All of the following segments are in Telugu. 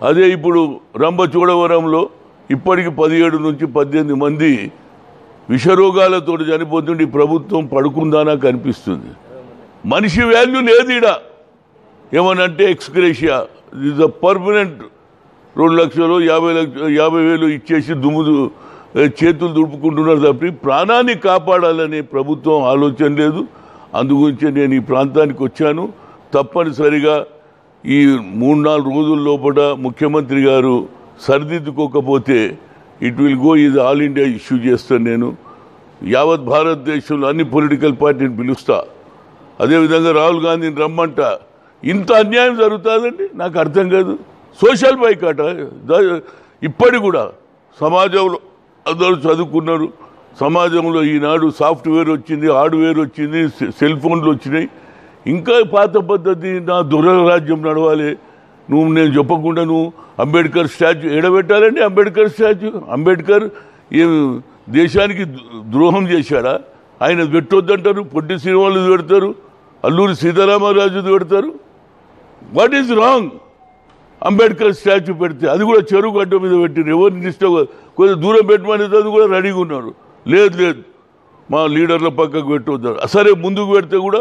అదే ఇప్పుడు రంపచోడవరంలో ఇప్పటికి 17 నుంచి 18 మంది విషరోగాలతో చనిపోతుంటే ప్రభుత్వం పడుకుందానా కనిపిస్తుంది. మనిషి వాల్యూ లేదు ఈడ. ఏమనంటే ఎక్స్గ్రేషియా ఇది పర్మనెంట్ 2 లక్షలు 50,000 ఇచ్చేసి చేతులు దుడుపుకుంటున్నారు తప్పి ప్రాణాన్ని కాపాడాలనే ప్రభుత్వం ఆలోచన లేదు. అందుగురించి నేను ఈ ప్రాంతానికి వచ్చాను. తప్పనిసరిగా ఈ 3-4 రోజుల లోపల ముఖ్యమంత్రి గారు సరిదిద్దుకోకపోతే ఇట్ విల్ గో ఇది ఆల్ ఇండియా ఇష్యూ చేస్తాను. నేను యావత్ భారతదేశంలో అన్ని పొలిటికల్ పార్టీని పిలుస్తా. అదేవిధంగా రాహుల్ గాంధీని రమ్మంట. ఇంత అన్యాయం జరుగుతుందండి, నాకు అర్థం కాదు. సోషల్ బైకాట ఇప్పటికి కూడా సమాజంలో అందరూ చదువుకున్నారు. సమాజంలో ఈనాడు సాఫ్ట్వేర్ వచ్చింది, హార్డ్వేర్ వచ్చింది, సెల్ ఫోన్లు వచ్చినాయి. ఇంకా పాత పద్ధతి నా దొరల రాజ్యం నడవాలి. నేను చెప్పకుండా నువ్వు అంబేద్కర్ స్టాచ్యూ ఎడబెట్టాలండి. అంబేద్కర్ స్టాచ్యూ అంబేద్కర్ ఏం దేశానికి ద్రోహం చేశాడా? ఆయన పెట్టొద్దంటారు. పొట్టి శ్రీనివాసులు పెడతారు, అల్లూరి సీతారామరాజు పెడతారు. What is wrong? Ambedkar statue పెడితే అది కూడా చెరువు గడ్డ మీద పెట్టిన ఎవరిని ఇష్టం కొంచెం దూరం పెట్టమని అది కూడా రెడీగా ఉన్నారు. లేదు మా లీడర్ల పక్కకు పెట్టొద్దారు. సరే ముందుకు పెడితే కూడా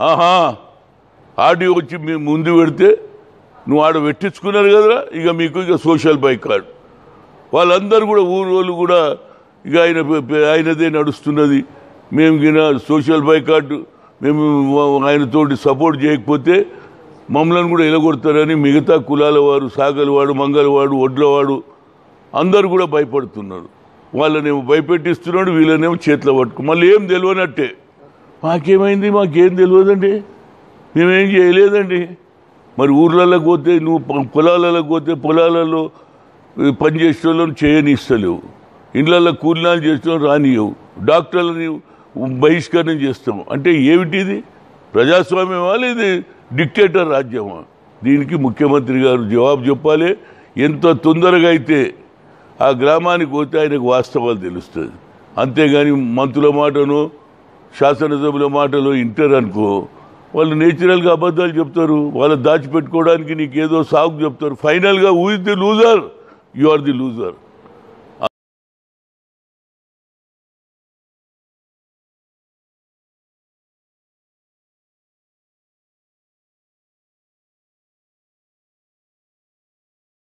ఆడియో వచ్చి మేము ముందు పెడితే నువ్వు ఆడ పెట్టించుకున్నారు కదా, ఇక మీకు ఇక సోషల్ బైకాట్. వాళ్ళందరూ కూడా ఊరు కూడా ఇక ఆయనదే నడుస్తున్నది. మేము గిన సోషల్ బైకాట్ మేము ఆయనతోటి సపోర్ట్ చేయకపోతే మమ్మల్ని కూడా ఎలగొడతారని మిగతా కులాల వారు, సాగలవాడు, మంగళవాడు, ఒడ్లవాడు అందరూ కూడా భయపడుతున్నారు. వాళ్ళనేమో భయపెట్టిస్తున్నాడు, వీళ్ళనేమో చేతిలో పట్టుకు మళ్ళీ ఏం తెలియనట్టే. మాకేమైంది, మాకేం తెలియదండి, మేమేం చేయలేదండి. మరి ఊర్లలోకి పోతే నువ్వు పొలాలకు పోతే పొలాలలో పనిచేసే వాళ్ళని చేయనిస్తలేవు, ఇండ్లలో కూలినాలు చేసిన రానియవు, డాక్టర్లని బహిష్కరణ చేస్తాము. అంటే ఏమిటిది? ప్రజాస్వామ్యమా ఇది డిక్టేటర్ రాజ్యమా? దీనికి ముఖ్యమంత్రి గారు జవాబు చెప్పాలి. ఎంత తొందరగా అయితే ఆ గ్రామానికి పోతే ఆయనకు వాస్తవాలు తెలుస్తుంది. అంతేగాని మంత్రుల మాటను శాసనసభల మాటలు ఇంటర్ అనుకో, వాళ్ళు నేచురల్గా అబద్ధాలు చెప్తారు. వాళ్ళు దాచిపెట్టుకోవడానికి నీకేదో సాగు చెప్తారు. ఫైనల్గా who is the loser? You are the loser.